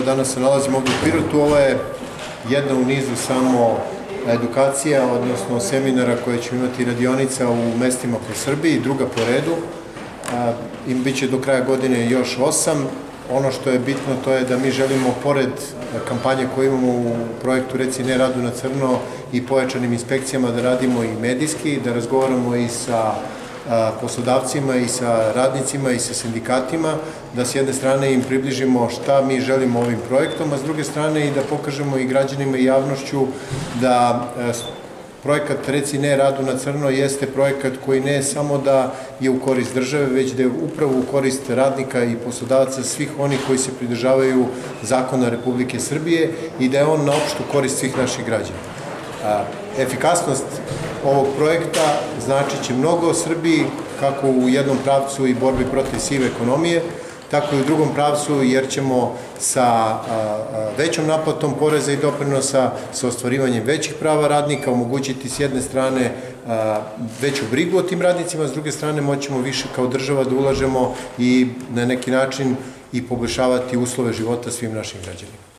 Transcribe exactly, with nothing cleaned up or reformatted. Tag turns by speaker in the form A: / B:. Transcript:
A: Danas se nalazimo ovdje u Pirotu. Ovo je jedna u nizu samo edukacija, odnosno seminara koje ćemo imati radionica u mestima po Srbiji, druga po redu. I bit će do kraja godine još osam. Ono što je bitno to je da mi želimo, pored kampanje koje imamo u projektu Reci ne radu na crno i pojačanim inspekcijama, da radimo i medijski, da razgovaramo i sa poslodavcima i sa radnicima i sa sindikatima, da s jedne strane im približimo šta mi želimo ovim projektom, a s druge strane i da pokažemo i građanima i javnošću da projekat Reci ne radu na crno jeste projekat koji ne samo da je u korist države, već da je upravo u korist radnika i poslodavaca, svih onih koji se pridržavaju zakona Republike Srbije, i da je on na opštu korist svih naših građana. Efikasnost ovog projekta znači će mnogo o Srbiji, kako u jednom pravcu i borbi protiv sive ekonomije, tako i u drugom pravcu, jer ćemo sa većom naplatom poreza i doprinosa, sa ostvarivanjem većih prava radnika, omogućiti s jedne strane veću brigu o tim radnicima, s druge strane moćemo više kao država da ulažemo i na neki način i poboljšavati uslove života svim našim građanima.